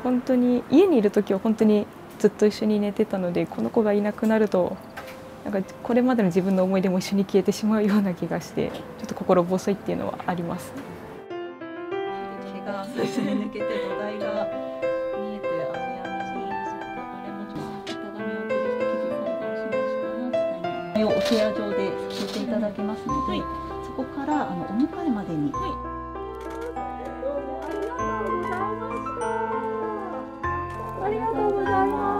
本当に家にいる時は本当にずっと一緒に寝てたので、この子がいなくなるとなんかこれまでの自分の思い出も一緒に消えてしまうような気がして、ちょっと心細いっていうのはあります。 毛が最初に抜けて土台が見えて足網にあれもちょっと型紙を送りして生地裁断しましたら、お部屋上で聞いていただけますので、そこからお迎えまでに。 ありがとうございます。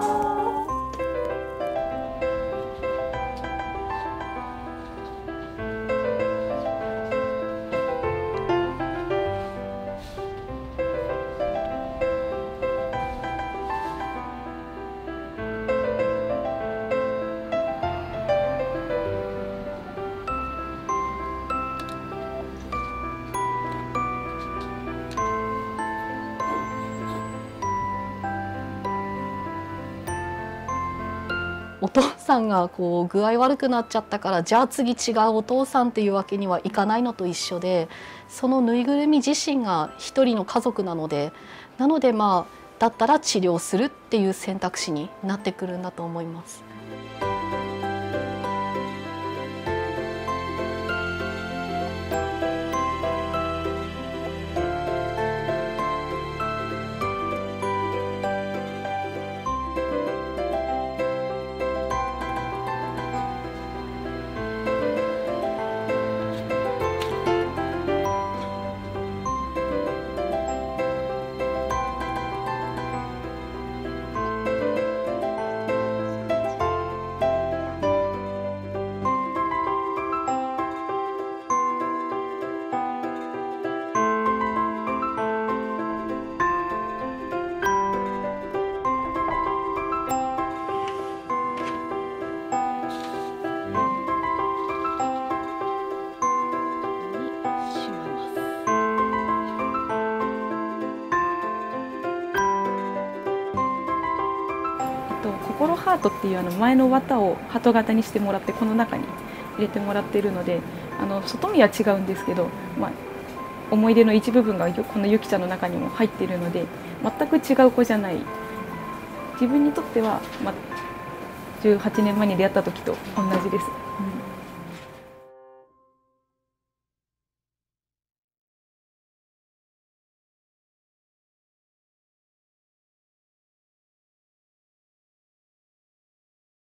お父さんがこう具合悪くなっちゃったから、じゃあ次違うお父さんっていうわけにはいかないのと一緒で、そのぬいぐるみ自身が一人の家族なので、まあだったら治療するっていう選択肢になってくるんだと思います。 心ハートっていう前の綿をハート型にしてもらって、この中に入れてもらっているので、外見は違うんですけど、思い出の一部分がこのゆきちゃんの中にも入っているので、全く違う子じゃない。自分にとっては、18年前に出会った時と同じです。